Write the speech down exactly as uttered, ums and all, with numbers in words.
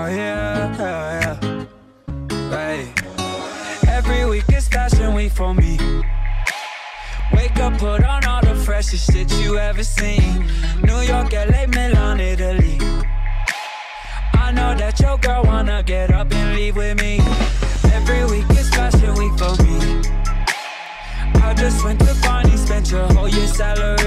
Oh yeah, yeah, yeah. Hey. Every week is fashion week for me. Wake up, put on all the freshest shit you ever seen. New York, L A, Milan, Italy. I know that your girl wanna get up and leave with me. Every week is fashion week for me. I just went to Barney, spent your whole year's salary.